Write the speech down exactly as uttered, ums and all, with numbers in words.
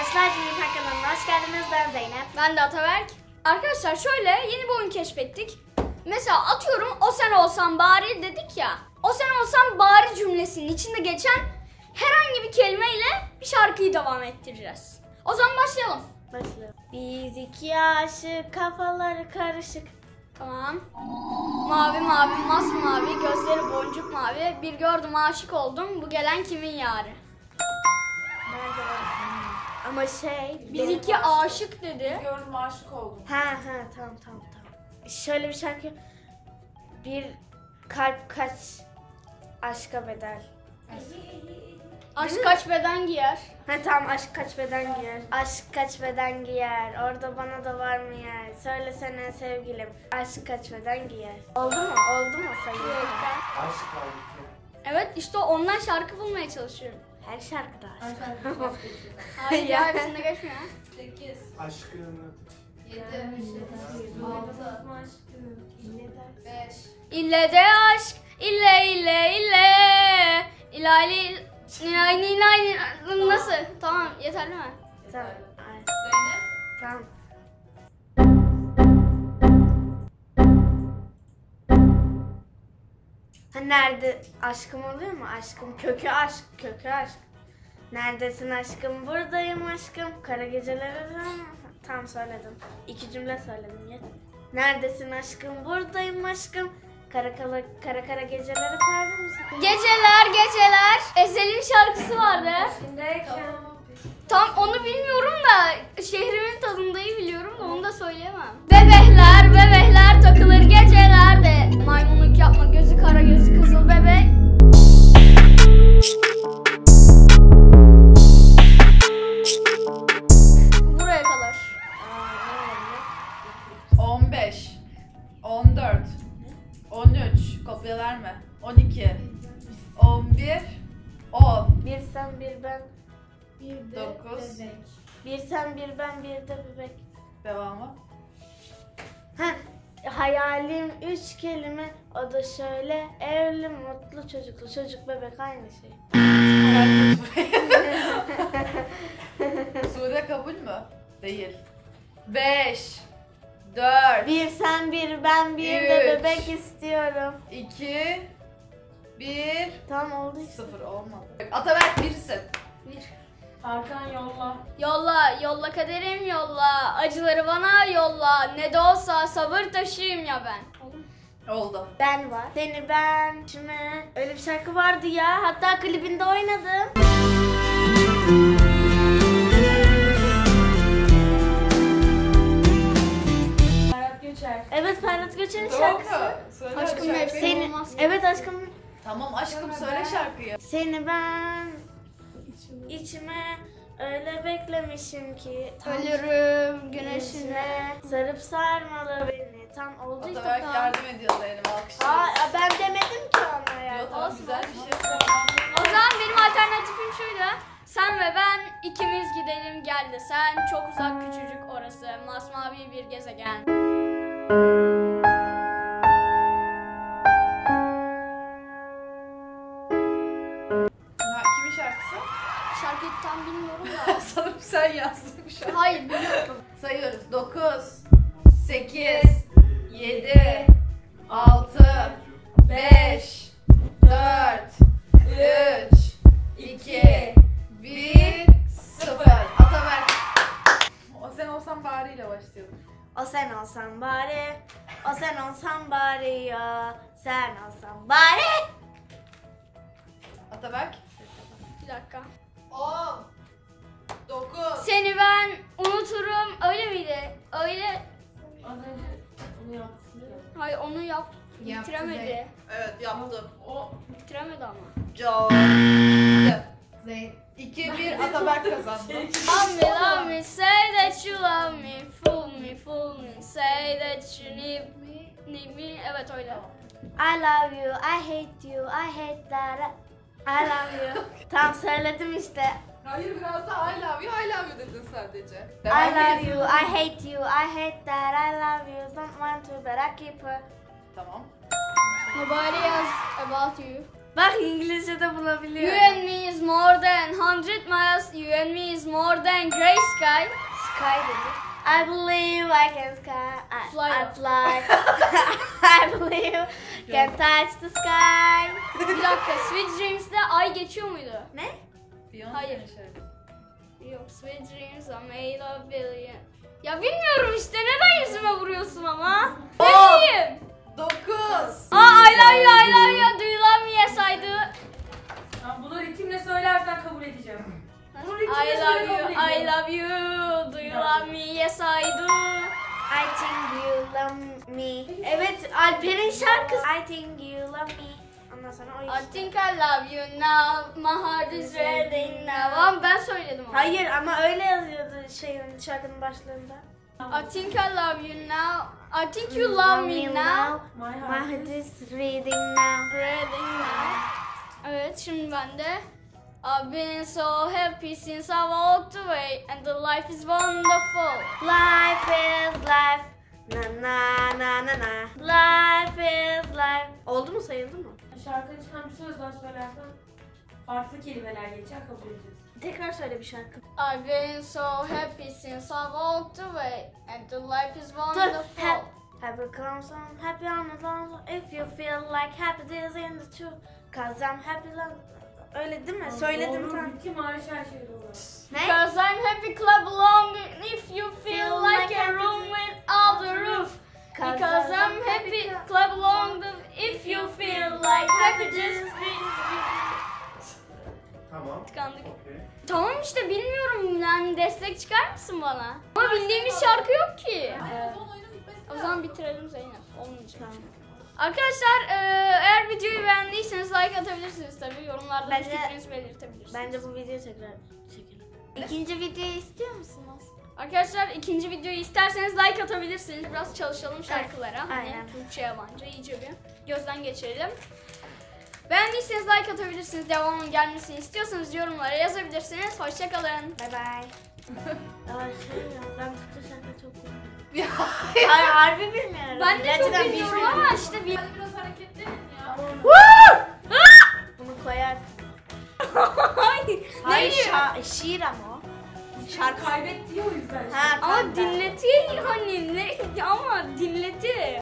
arkadaşlar, Cüneyt kanalına hoş geldiniz. Ben Zeynep. Ben de Ataberk. Arkadaşlar şöyle yeni bir oyun keşfettik. Mesela atıyorum o sen olsan bari dedik ya. O sen olsan bari cümlesinin içinde geçen herhangi bir kelimeyle bir şarkıyı devam ettireceğiz. O zaman başlayalım. Başlayalım. Biz iki aşık, kafaları karışık. Tamam. Mavi mavi masmavi, gözleri boncuk mavi. Bir gördüm aşık oldum, bu gelen kimin yarı? Nerede var? Ama şey... Biz iki aşık dedi. Gördüm, aşık oldum. Ha ha tamam tamam tamam. Şöyle bir şarkı. Bir kalp kaç aşka bedel. Aşk kaç beden giyer? Ha tamam, aşk kaç beden giyer. Aşk kaç beden giyer. Orada bana da var mı yer? Söylesene sevgilim. Aşk kaç beden giyer. Oldu mu? Oldu mu sayı? Aşk halbuki. Evet, işte ondan şarkı bulmaya çalışıyorum. Her şarkıda aşk. Hayır ya, hepsinde geçmiyor. sekiz, Aşkını yedi, altı, beş. İlle de aşk, ille ille ille. İlayli, nilay nilay nilay. Nasıl? Tamam, yeterli mi? Tamam. Ay, Zeynep. tamam. Ha, nerede aşkım oluyor mu? Aşkım kökü aşk, kökü aşk. Neredesin aşkım? Buradayım aşkım. Kara gecelere tam söyledim. İki cümle söyledim ya. Neredesin aşkım? Buradayım aşkım. Kara kara kara, kara gecelere perde misin? Geceler geceler. Ezel'in şarkısı vardı. Tamam. Tam onu bilmiyorum da şehrimin tadındayı biliyorum da onu da söyleyemem. Bebekler bebekler takılır gecelerde. Maymunluk yapma, gözü kara gözü kızıl bebek. Buraya kadar. on beş, on dört, on üç, kopya verme. on iki, on bir, on, Bir sen bir ben. dokuz, Bir sen bir ben bir de bebek. devamı. Ha, hayalim üç kelime, o da şöyle: evli, mutlu, çocuklu. Çocuk bebek aynı şey. Sude kabul mü? Değil. beş, dört, Bir sen bir ben bir de Üç. bebek istiyorum. iki, bir, Tamam oldu işte. sıfır olmadı. Ataberk birsin. Bir. Hakan yolla. Yolla, yolla kaderim yolla. Acıları bana yolla. Ne de olsa sabır taşıyım ya ben. Oldu mu? Oldu. Ben var. Seni ben kime? Öyle bir şarkı vardı ya. Hatta klibinde oynadım. Ferhat Göçer. Evet, Ferhat Göçer'in Doğru şarkısı. mu? Söyle Aşkım şarkıyı. mevsim Seni, olmaz. evet aşkım. Tamam aşkım söyle şarkıyı. Seni ben içime öyle beklemişim ki Ölürüm güneşine. güneşine sarıp sarmalı beni. Tam oldu işte. Ataberk Tamam. yardım ediyor Zeynep, Aa, alkışlıyoruz. ben demedim ki ona ya. Yok, tamam, Olsun, güzel olsun. bir şey. O zaman benim alternatifim şuydu. Sen ve ben ikimiz gidelim gel de sen. Çok uzak küçücük orası. Masmavi bir gezegen. Ha, kimin şarkısı? Şarkıyı tam bilmiyorum da. Sanırım sen yazdın bu şarkıyı. Hayır biliyorum. Sayıyoruz. dokuz, sekiz, yedi, altı, beş, dört, üç, iki, bir, sıfır. Ataberk. O sen olsan bari ile başlayalım. O sen olsan bari, o sen olsan bari ya, sen olsan bari. Ataberk. Bir dakika. on, dokuz. Seni ben unuturum. Öyle miydi? Öyle. Az önce onu yaptın. Hayır onu yap. Yaptı Bitiremedi. Zeynep. Evet yaptım. O Bitiremedi ama. Can. Zeyn. iki bir Ataberk kazandı. Love me, love me, say that you love me, fool me, fool me, say that you need me, need me. Evet öyle. I love you, I hate you, I hate that, I love you. Tam söyledim işte. Hayır, biraz da I love you, I love you dedin sadece. I love you, I hate you, I hate that, I love you, don't want to but I keep her. Tamam. Nobody else about you. Bak İngilizce de You bulabiliyorum. and me is more than one hundred miles. You and me is more than gray sky. Sky dedi. I believe I can sky. I Fly I up. fly. I believe can touch the sky. Bir dakika, Sweet Dreams'de ay geçiyor muydu? Ne? Beyoncé'nin Hayır. şarkısı. Yok, Sweet Dreams are made of billion. Ya bilmiyorum işte, neden yüzüme vuruyorsun ama? Ne On. bileyim? dokuz. Aa, I love you, I love you, do you love me, yes I do. Tamam, bunu ritimle söylersen kabul edeceğim. Bunu ritimle I söyle love kabul you, edeceğim. I love you, do you love me, yes I do. I think you love me. Evet, Alper'in şarkısı. I think you love me. Ondan sonra o I işte. think I love you now, my heart is ready now. Ama ben söyledim ama. Hayır ama öyle yazıyordu şeyin şarkının başlarında. I think I love you now, I think you love me now. My My heart heart is... is reading now. Ready now. Evet, şimdi ben de. I've been so happy since I walked away and the life is wonderful. Life is life. Na na na na na. Life is life. Oldu mu, sayıldı mı? Şarkının içinden bir sözden söylersen farklı kelimeler geçer, kabul edeceğiz. Tekrar söyle bir şarkı. I've been so happy since I walked away and the life is Dur. wonderful. Ha- Happy comes on, happy on the long. If you feel like happiness in the truth. Cause I'm happy. Öyle değil mi? Söyledim Doğru, tam. ritim hariç her şey doğru. Ne? Because I'm happy clap along if you feel like a room without a roof. Because I'm happy clap along if you feel like happy just Tamam. Tıkandık. Okey. Tamam işte, bilmiyorum yani, destek çıkar mısın bana? Ama bildiğimiz şarkı yok ki. Hayır, son oyunun bitmesi O lazım. zaman bitirelim Zeynep. Olmayacak. Tamam. Arkadaşlar e, eğer videoyu beğendiyseniz like atabilirsiniz tabii. Yorumlarda da Bence- fikrinizi belirtebilirsiniz. Bence bu videoyu tekrar çekelim. İkinci videoyu istiyor musunuz? Arkadaşlar ikinci videoyu isterseniz like atabilirsiniz. Biraz çalışalım şarkılara. Hani Aynen. Türkçe, yabancı iyice bir gözden geçirelim. Beğendiyseniz like atabilirsiniz. Devamının gelmesini istiyorsanız yorumlara yazabilirsiniz. Hoşçakalın. Bye bye. Aa şey ya, ben Türkçe şarkı çok bilmiyorum. Ya. Hayır, harbi bilmiyorum. Ben de çok Gerçekten bilmiyorum bilmiyorum. ama işte bir... Hadi biraz hareketlenin ya. Bunu koyar. Hayır. Hayır, Ne diyor? şa- şiir ama o. Şarkı kaybetti o yüzden. Ha, Ama tamam. dinletiyor hani ne ama dinleti.